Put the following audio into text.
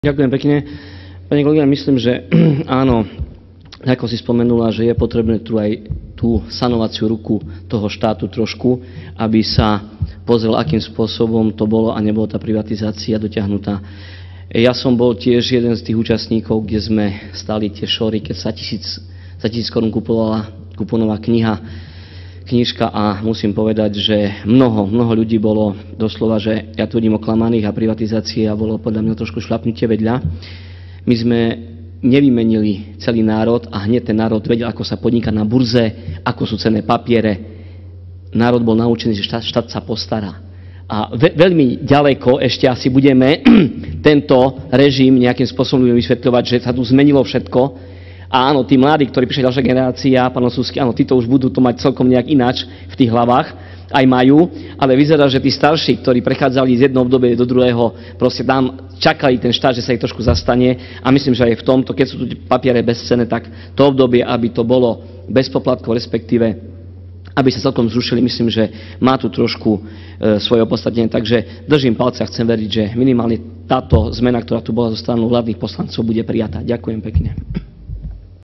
Ďakujem pekne. Pani kolegyňa, myslím, že áno, ako si spomenula, že je potrebné tu aj tú sanovaciu ruku toho štátu trošku, aby sa pozrel, akým spôsobom to bolo a nebola tá privatizácia dotiahnutá. Ja som bol tiež jeden z tých účastníkov, kde sme stali tie šory, keď sa 1000 korún kupovala kuponová knižka a musím povedať, že mnoho ľudí bolo doslova, že ja tu vidím oklamaných a privatizácia bolo podľa mňa trošku šľapnutie vedľa. My sme nevymenili celý národ a hneď ten národ vedel, ako sa podniká na burze, ako sú cenné papiere. Národ bol naučený, že štát sa postará. A veľmi ďaleko ešte asi budeme tento režim nejakým spôsobom vysvetľovať, že sa tu zmenilo všetko. A áno, tí mladí, ktorí prišli ďalšia generácia, pán Osusky, áno, títo už budú to mať celkom nejak ináč v tých hlavách, aj majú, ale vyzerá, že tí starší, ktorí prechádzali z jedného obdobia do druhého, proste tam čakali ten štát, že sa ich trošku zastane a myslím, že aj v tomto, keď sú tu papiere bezcenné, tak to obdobie, aby to bolo bez poplatkov, respektíve aby sa celkom zrušili, myslím, že má tu trošku svoje opodstatnenie, takže držím palce a chcem veriť, že minimálne táto zmena, ktorá tu bola zo strany vládnych poslancov, bude prijatá. Ďakujem pekne.